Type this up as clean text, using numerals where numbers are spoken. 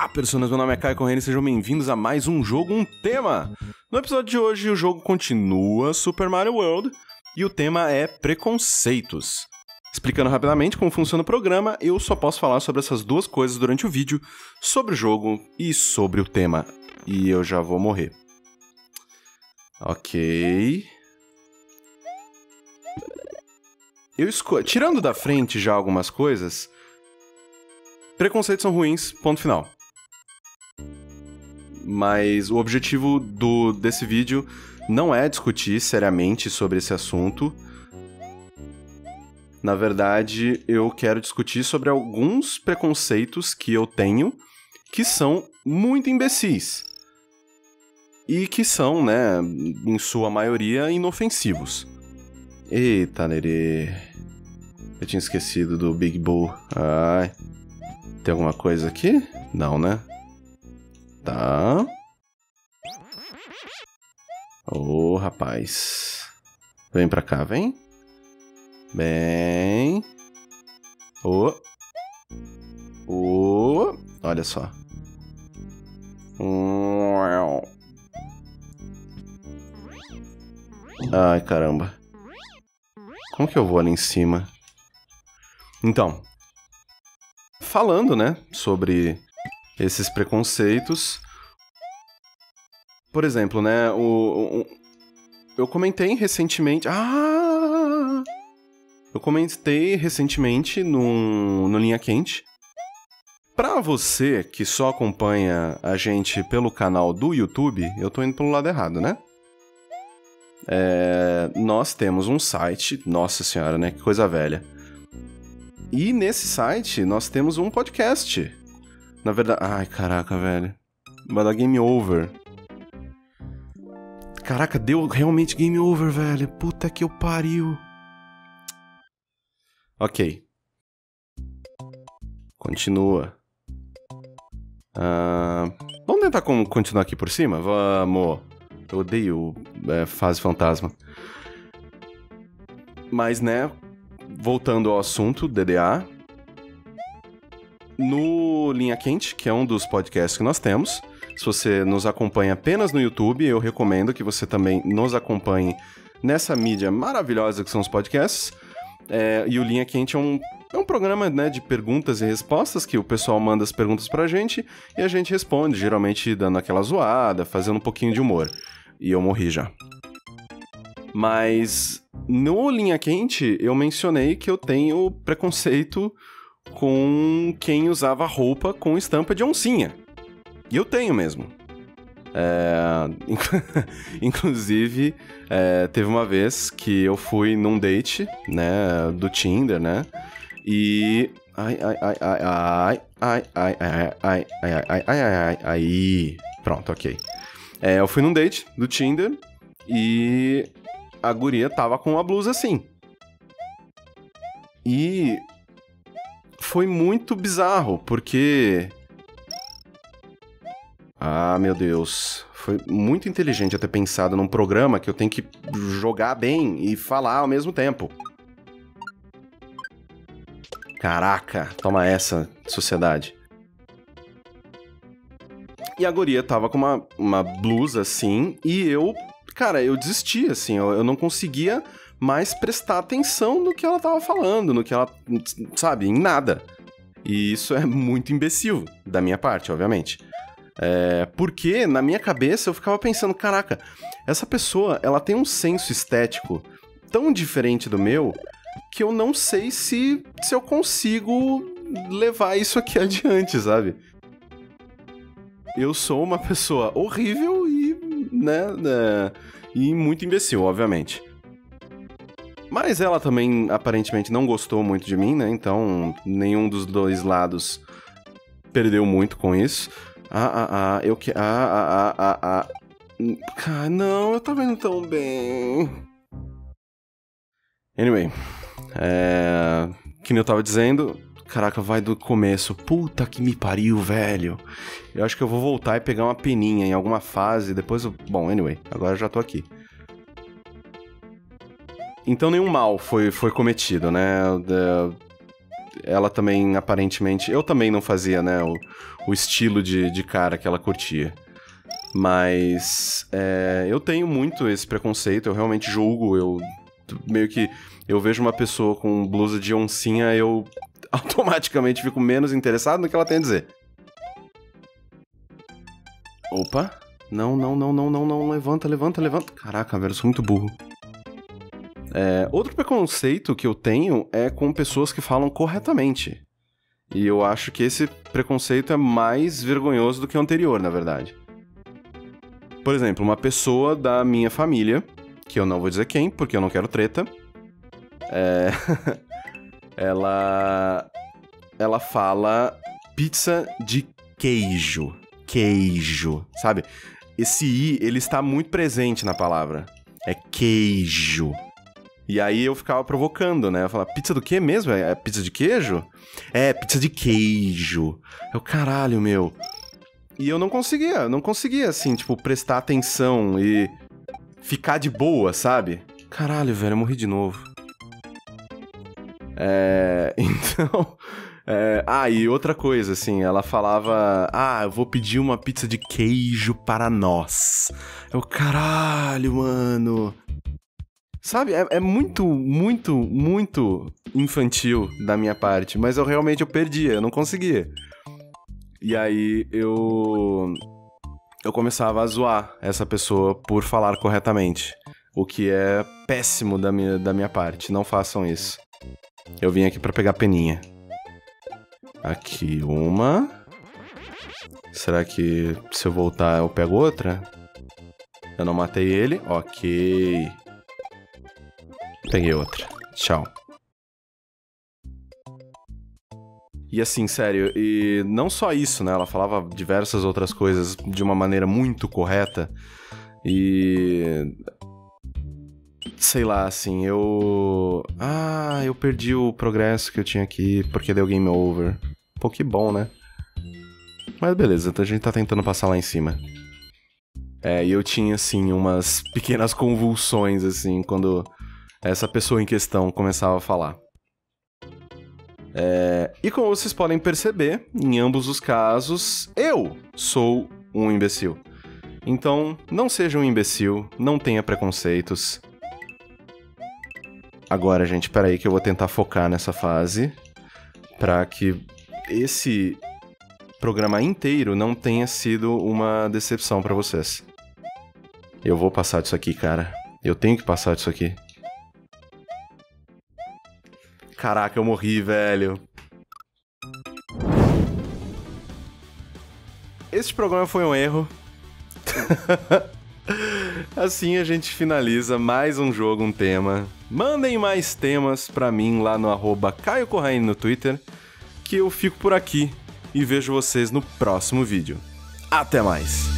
Olá, pessoas, meu nome é Caio Corrêa e sejam bem-vindos a mais um jogo, um tema. No episódio de hoje, o jogo continua Super Mario World e o tema é preconceitos. Explicando rapidamente como funciona o programa, eu só posso falar sobre essas duas coisas durante o vídeo, sobre o jogo e sobre o tema. E eu já vou morrer. Ok. Tirando da frente já algumas coisas, preconceitos são ruins, ponto final. Mas o objetivo desse vídeo não é discutir seriamente sobre esse assunto. Na verdade, eu quero discutir sobre alguns preconceitos que eu tenho que são muito imbecis. E que são, né, em sua maioria, inofensivos. Eita, Nerê. Eu tinha esquecido do Big Bull. Ai. Tem alguma coisa aqui? Não, né? Tá. Ô, rapaz. Vem pra cá, vem. Bem. Ô. Ô. Olha só. Ai, caramba. Como que eu vou ali em cima? Então, falando, né, sobre esses preconceitos. Por exemplo, né, eu comentei recentemente... Eu comentei recentemente no Linha Quente. Pra você que só acompanha a gente pelo canal do YouTube, eu tô indo pelo lado errado, né? Nós temos um site, nossa senhora, né, que coisa velha. E nesse site nós temos um podcast. Na verdade... Ai, caraca, velho. Vai dar game over. Caraca, deu realmente game over, velho. Puta que eu pariu. Ok. Continua. Vamos tentar continuar aqui por cima? Vamos. Eu odeio fase fantasma. Mas, né, voltando ao assunto, DDA. No Linha Quente, que é um dos podcasts que nós temos, se você nos acompanha apenas no YouTube, eu recomendo que você também nos acompanhe nessa mídia maravilhosa que são os podcasts. E o Linha Quente é um programa, né, de perguntas e respostas, que o pessoal manda as perguntas pra gente e a gente responde, geralmente dando aquela zoada, fazendo um pouquinho de humor. E eu morri já. Mas no Linha Quente eu mencionei que eu tenho preconceito com quem usava roupa com estampa de oncinha. E eu tenho mesmo. Inclusive, teve uma vez que eu fui num date, né, do Tinder, né? E... Aí... Pronto, ok. Eu fui num date do Tinder e a guria tava com uma blusa assim. E... foi muito bizarro, porque... meu Deus. Foi muito inteligente eu ter pensado num programa que eu tenho que jogar bem e falar ao mesmo tempo. Caraca, toma essa, sociedade. E a guria tava com uma blusa assim, e eu desisti, assim, eu não conseguia mais prestar atenção no que ela tava falando, no que ela, sabe, em nada. E isso é muito imbecil, da minha parte, obviamente. Porque, na minha cabeça, eu ficava pensando, caraca, essa pessoa, ela tem um senso estético tão diferente do meu, que eu não sei se eu consigo levar isso aqui adiante, sabe? Eu sou uma pessoa horrível e, e muito imbecil, obviamente. Mas ela também, aparentemente, não gostou muito de mim, né? Então, nenhum dos dois lados perdeu muito com isso. Não, eu tava indo tão bem. Anyway, que nem eu tava dizendo, caraca, vai do começo. Puta que me pariu, velho. Eu acho que eu vou voltar e pegar uma peninha em alguma fase, depois Bom, anyway, agora eu já tô aqui. Então nenhum mal foi cometido, né? ela também, aparentemente... Eu também não fazia, né, o estilo de cara que ela curtia. Mas eu tenho muito esse preconceito, eu realmente julgo, eu meio que... Eu vejo uma pessoa com blusa de oncinha, eu automaticamente fico menos interessado no que ela tem a dizer. Opa. Não, levanta. Caraca, velho, eu sou muito burro. Outro preconceito que eu tenho é com pessoas que falam corretamente. E eu acho que esse preconceito é mais vergonhoso do que o anterior, na verdade. Por exemplo, uma pessoa da minha família, que eu não vou dizer quem, porque eu não quero treta, ela fala pizza de queijo. Queijo, sabe? Esse I, ele está muito presente na palavra. É queijo. E aí eu ficava provocando, né? Eu falava, pizza do quê mesmo? É pizza de queijo? É, pizza de queijo. Eu, caralho, meu. E eu não conseguia, assim, tipo, prestar atenção e ficar de boa, sabe? Caralho, velho, eu morri de novo. Então... e outra coisa, assim, ela falava... eu vou pedir uma pizza de queijo para nós. Eu, caralho, mano... Sabe, é muito, muito, muito infantil da minha parte, mas eu perdia, eu não conseguia. E aí eu começava a zoar essa pessoa por falar corretamente, o que é péssimo da minha parte, não façam isso. Eu vim aqui pra pegar peninha. Aqui uma. Será que se eu voltar eu pego outra? Eu não matei ele, ok. Peguei outra. Tchau. E assim, sério, e não só isso, né? Ela falava diversas outras coisas de uma maneira muito correta. E... sei lá, assim, eu perdi o progresso que eu tinha aqui porque deu game over. Pô, que bom, né? Mas beleza, a gente tá tentando passar lá em cima. E eu tinha, assim, umas pequenas convulsões, assim, quando... essa pessoa em questão começava a falar. E como vocês podem perceber, em ambos os casos, eu sou um imbecil. Então, não seja um imbecil, não tenha preconceitos. Agora, gente, peraí que eu vou tentar focar nessa fase pra que esse programa inteiro não tenha sido uma decepção pra vocês. Eu vou passar disso aqui, cara. Eu tenho que passar disso aqui. Caraca, eu morri, velho. Este programa foi um erro. Assim a gente finaliza mais um jogo, um tema. Mandem mais temas pra mim lá no @CaioCorraine no Twitter, que eu fico por aqui e vejo vocês no próximo vídeo. Até mais!